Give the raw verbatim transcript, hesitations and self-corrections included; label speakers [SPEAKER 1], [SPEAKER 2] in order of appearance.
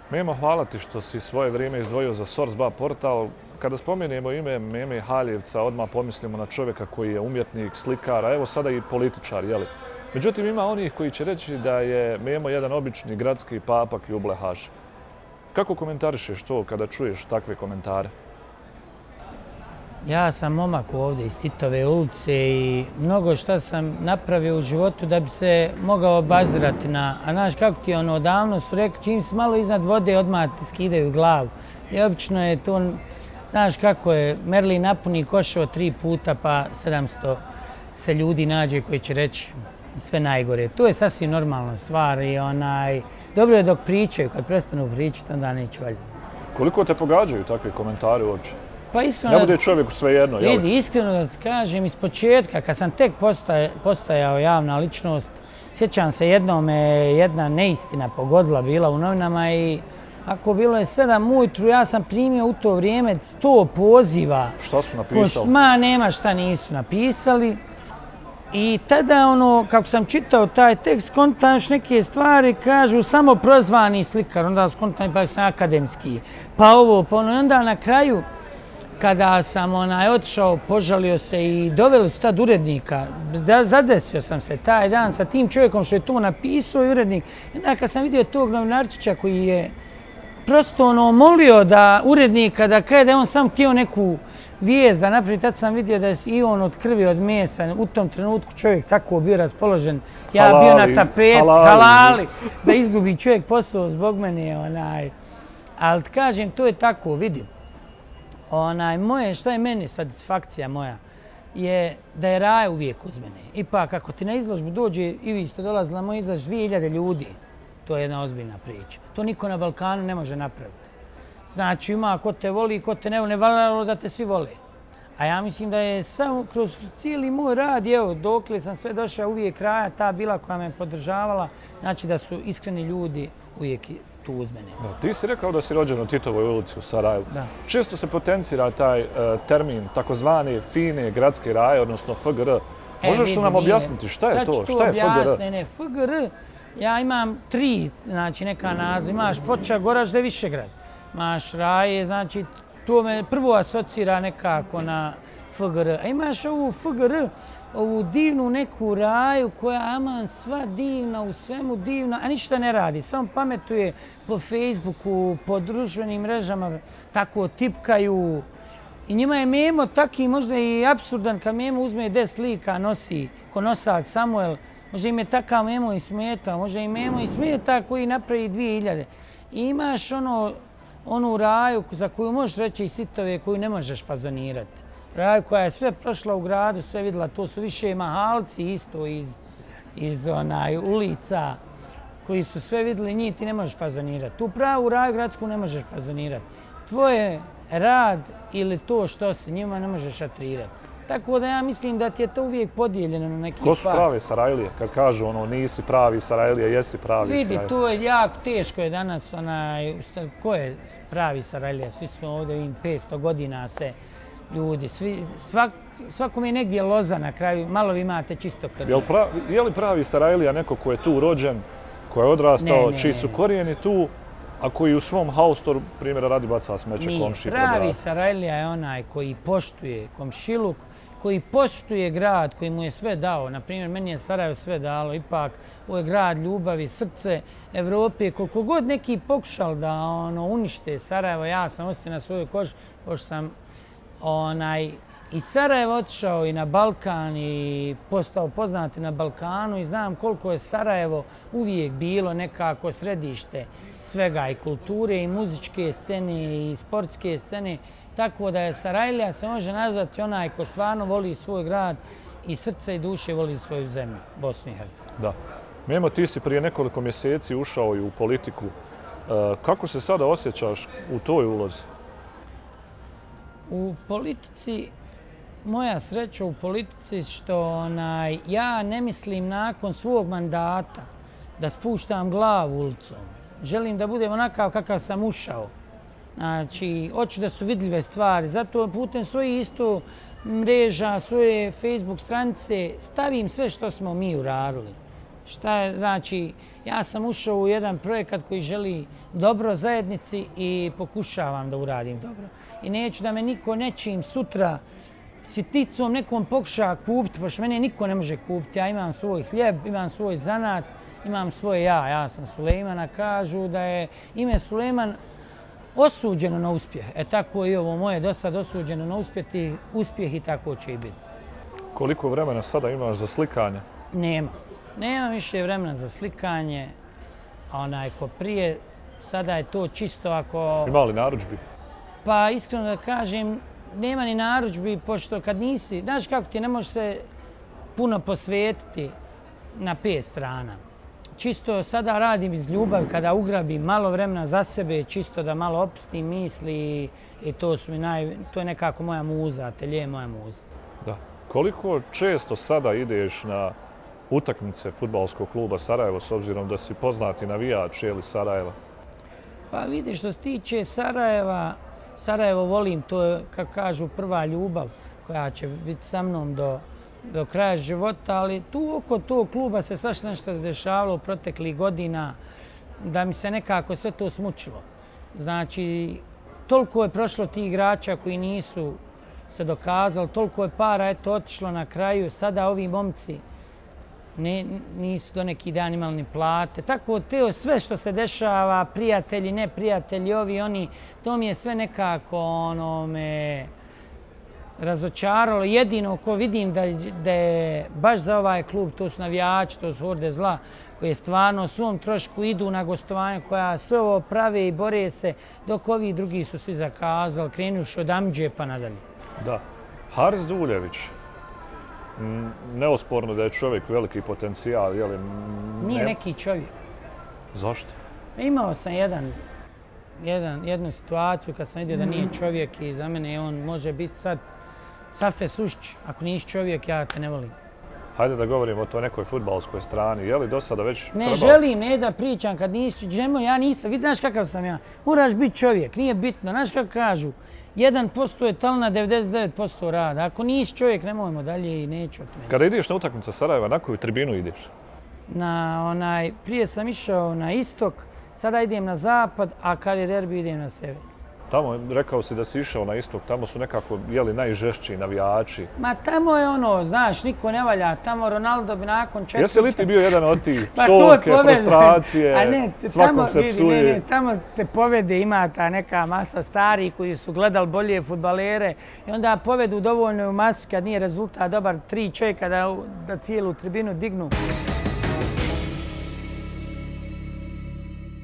[SPEAKER 1] Memo, hvala ti što si svoje vrijeme izdvojio za Source ba portal. Kada spomenemo ime Meme Haljevca, odmah pomislimo na čovjeka koji je umjetnik, slikar, a evo sada i političar, jeli? Međutim, ima onih koji će reći da je Memo jedan obični gradski papak i ublehaš. Kako komentarišeš to kada čuješ takve komentare?
[SPEAKER 2] Ja sam momak ovdje iz Titove ulice i mnogo šta sam napravio u životu da bi se mogao obazirati na... A znaš kako ti ono, odavno su rekli, čim si malo iznad vode, odmah ti skidaju glavu. I obično je to, znaš kako je, Merlin napuni košao tri puta pa sedamsto se ljudi nađe koji će reći sve najgore. To je sasvim normalna stvar i onaj... Dobro je dok pričaju, kad prestanu pričati, onda neću valjati.
[SPEAKER 1] Koliko te pogađaju takve komentare uopće?
[SPEAKER 2] Pa iskreno...
[SPEAKER 1] Ne bude čovjeku svejedno, jel?
[SPEAKER 2] Vidi, iskreno da ti kažem, iz početka, kad sam tek postaje, postajao javna ličnost, sjećam se jednom me jedna neistina pogodila bila u novinama i ako bilo je sedam ujutru, ja sam primio u to vrijeme sto poziva.
[SPEAKER 1] Šta su napisali?
[SPEAKER 2] Ma, nema šta nisu napisali. I tada, ono, kako sam čitao taj tekst, skontam još neke stvari, kažu samo prozvani slikar, onda skontam pa sam akademski, pa ovo, pa ono, onda na kraju, kada sam onaj otišao, požalio se i doveli su tad urednika, da, zadesio sam se taj dan sa tim čovjekom što je to napisao i urednik. I onda kad sam vidio tog novinarčića koji je prosto ono molio da urednika, da kaže da je on sam htio neku vijest da napravi, tad sam vidio da je i on od krvi, od mesa, u tom trenutku čovjek tako bio raspoložen. Ja halali, bio na tapet, halali, halali, da izgubi čovjek posao zbog mene. Onaj. Ali kažem, to je tako, vidim. Onaj, moje, šta je meni satisfakcija moja, je da je Raja uvijek uz mene. Ipak, ako ti na izložbu dođe, i vi ste dolazili na moj izložbu, dvije hiljade ljudi, to je jedna ozbiljna priča. To niko na Balkanu ne može napraviti. Znači, ima ko te voli i ko te ne voli, ne valjalo da te svi vole. A ja mislim da je samo kroz cijeli moj rad, evo, dokle sam sve došao, uvijek Raja, ta bila koja me podržavala, znači da su iskreni ljudi uvijek tu uz mene.
[SPEAKER 1] Da, ti si rekao da si rođen u Titovoj ulici u Sarajevu.
[SPEAKER 2] Da.
[SPEAKER 1] Često se potencira taj uh, termin takozvane fine gradske raje, odnosno F G R.
[SPEAKER 2] E,
[SPEAKER 1] Možeš
[SPEAKER 2] vidi,
[SPEAKER 1] li nam
[SPEAKER 2] nije.
[SPEAKER 1] objasniti šta je to?
[SPEAKER 2] Sad ću
[SPEAKER 1] Šta je F G R?
[SPEAKER 2] objasniti. Ne, F G R, ja imam tri, znači neka nazva. Imaš Foča, Goražde, Višegrad. Imaš Raje, znači to me prvo asocira nekako na F G R. A imaš ovu F G R, ovu divnu neku Raju koja aman sva divna, u svemu divna, a ništa ne radi. Samo pametuje po Facebooku, po društvenim mrežama, tako tipkaju. I njima je Memo taki možda i apsurdan kad Memo uzme deset lika, nosi ko nosač Samuel. Možda im je takav Memo i smeta, možda i Memo i smeta koji napravi dvije hiljade. I imaš ono, onu Raju za koju možeš reći iz Titove koju ne možeš fazonirati. Raju koja je sve prošla u gradu, sve vidjela, to su više mahalci isto iz, iz onaj, ulica koji su sve vidjeli, njih ti ne možeš fazonirati. Tu pravu Raju gradsku ne možeš fazonirati. Tvoje rad ili to što si njima ne možeš atrirati. Tako da ja mislim da ti je to uvijek podijeljeno na neki par.
[SPEAKER 1] Ko su pravi Sarajlije? Kad kažu ono nisi pravi Sarajlije, jesi pravi Sarajlije.
[SPEAKER 2] Vidi, to je jako teško je danas onaj, ko je pravi Sarajlija? Svi smo ovdje ovim petsto godina se ljudi, svi, svak, svakom je negdje loza na kraju, malo vi imate čisto krv.
[SPEAKER 1] Je, pra, je li pravi Sarajlija neko ko je tu rođen, ko je odrastao,
[SPEAKER 2] ne, ne,
[SPEAKER 1] čiji su korijeni tu, a koji u svom haustoru, primjera radi, baca smeće komši?
[SPEAKER 2] Pravi Sarajlija je onaj koji poštuje komšiluk, koji poštuje grad, koji mu je sve dao. Naprimjer, meni je Sarajevo sve dalo, ipak ovo je grad ljubavi, srce Evrope. Koliko god neki pokušali da ono, unište Sarajevo, ja sam ostio na svojoj koži, pošto sam onaj, iz Sarajeva otišao i na Balkan i postao poznati na Balkanu i znam koliko je Sarajevo uvijek bilo nekako središte svega i kulture i muzičke scene i sportske scene. Tako da je Sarajlija se može nazvati onaj ko stvarno voli svoj grad i srce i duše voli svoju zemlju, Bosnu i Hercegovinu.
[SPEAKER 1] Da. Memo, ti si prije nekoliko mjeseci ušao i u politiku. Kako se sada osjećaš u toj ulozi?
[SPEAKER 2] U politici, moja sreća u politici što onaj, ja ne mislim nakon svog mandata da spuštam glavu ulicom. Želim da budem onakav kakav sam ušao. Znači, hoću da su vidljive stvari, zato putem svojih isto mreža, svoje Facebook stranice stavim sve što smo mi uradili. Šta je, znači, ja sam ušao u jedan projekat koji želi dobro zajednici i pokušavam da uradim dobro. I neću da me niko nečim sutra siticom nekom pokuša kupiti, pošto mene niko ne može kupiti. Ja imam svoj hljeb, imam svoj zanat, imam svoje ja. Ja sam Sulejmana, kažu da je ime Sulejman osuđeno na uspjeh. E tako i ovo moje do sad osuđeno na uspjeh i tako će i biti.
[SPEAKER 1] Koliko vremena sada imaš za slikanje?
[SPEAKER 2] Nema. Nema više vremena za slikanje. Onaj ko prije, sada je to čisto ako...
[SPEAKER 1] Ima li narudžbi?
[SPEAKER 2] Pa iskreno da kažem, nema ni narudžbi, pošto kad nisi... Znaš kako ti ne možeš se puno posvetiti na pet strana. Čisto sada radim iz ljubavi, kada ugrabim malo vremena za sebe, čisto da malo opustim misli i to su mi naj... To je nekako moja muza, atelje je moja muza.
[SPEAKER 1] Da. Koliko često sada ideš na utakmice fudbalskog kluba Sarajevo, s obzirom da si poznati navijač ili Sarajeva?
[SPEAKER 2] Pa vidi, što se tiče Sarajeva, Sarajevo volim, to je, kako kažu, prva ljubav koja će biti sa mnom do, do kraja života, ali tu oko tog kluba se svašta nešto dešavalo u proteklih godina da mi se nekako sve to smučilo. Znači, toliko je prošlo tih igrača koji nisu se dokazali, toliko je para eto otišlo na kraju, sada ovi momci ne, nisu do neki dan imali ni plate. Tako teo sve što se dešava, prijatelji, neprijatelji, ovi, oni, to mi je sve nekako ono, me razočaralo. Jedino ko vidim da, da je baš za ovaj klub, to su navijači, to su horde zla, koje stvarno u svom trošku idu na gostovanje, koja sve ovo prave i bore se, dok ovi drugi su svi zakazali, krenuši od Amidže pa nadalje.
[SPEAKER 1] Da. Haris Duljević, neosporno da je čovjek veliki potencijal, je li?
[SPEAKER 2] Nije neki čovjek.
[SPEAKER 1] Zašto?
[SPEAKER 2] Imao sam jedan, jedan, jednu situaciju kad sam vidio da nije čovjek i za mene on može biti sad Safe Sušć. Ako nisi čovjek, ja te ne volim.
[SPEAKER 1] Hajde da govorimo o toj nekoj fudbalskoj strani. Je li do sada već
[SPEAKER 2] ne
[SPEAKER 1] trebalo?
[SPEAKER 2] Želim, ne da pričam kad nisi, žemo, ja nisam, vidi, znaš kakav sam ja. Moraš biti čovjek, nije bitno, znaš kako kažu. jedan posto je talna, devedeset devet posto rada. Ako nisi čovjek, nemojmo dalje i neću od mene.
[SPEAKER 1] Kada ideš na utakmice Sarajeva, na koju tribinu ideš?
[SPEAKER 2] Na onaj, prije sam išao na istok, sada idem na zapad, a kad je derbi idem na sever.
[SPEAKER 1] Tamo, rekao si da si išao na istok, tamo su nekako, jeli, najžešći navijači.
[SPEAKER 2] Ma tamo je ono, znaš, niko ne valja, tamo Ronaldo bi nakon četiri...
[SPEAKER 1] Jesi li ti bio jedan od tih
[SPEAKER 2] pa
[SPEAKER 1] psovke, frustracije,
[SPEAKER 2] a ne,
[SPEAKER 1] svakom
[SPEAKER 2] tamo,
[SPEAKER 1] se
[SPEAKER 2] vidi,
[SPEAKER 1] psuje?
[SPEAKER 2] Ne, ne, tamo te povede, ima ta neka masa starih koji su gledali bolje fudbalere i onda povedu dovoljno u masi kad nije rezultat dobar, tri čovjeka da, da cijelu tribinu dignu.